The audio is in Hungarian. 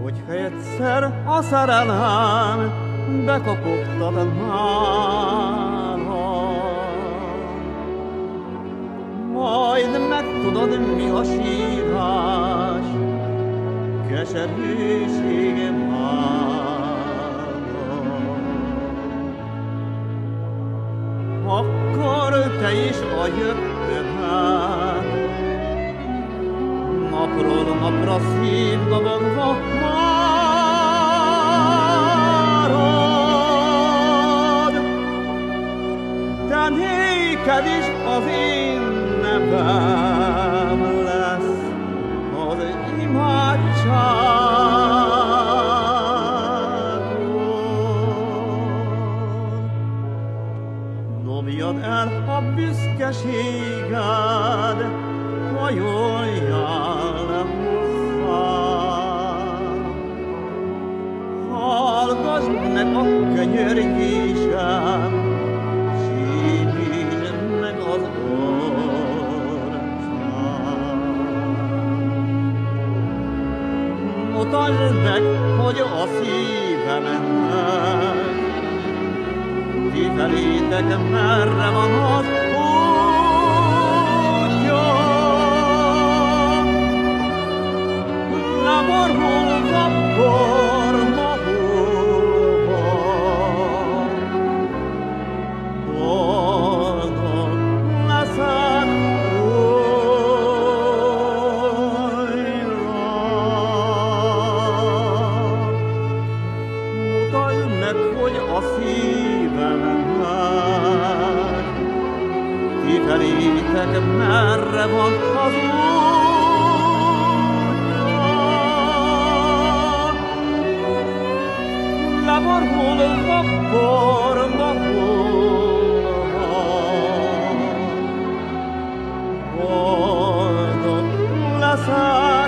Hogyha egyszer a szerelem bekopogtat nálam, majd megtudod, mi a sírás, keserűség mára. Akkor te is a jövőben, napról napra szívdobogva várod, de néked is az én nevem lesz az imádságod. Dobjad el a büszkeséged, hajoljál le hozzám. Hallgass meg a könyörgésem, sírítsd meg az orcám. Mutasd meg, hogy a szívemet, ti felétek merre van az útja. Leborulva borba hullva, boldog leszek újra. Mutasd meg, hogy a szívemnek ti felétek merre van az leborulva borba hullva, boldog leszek.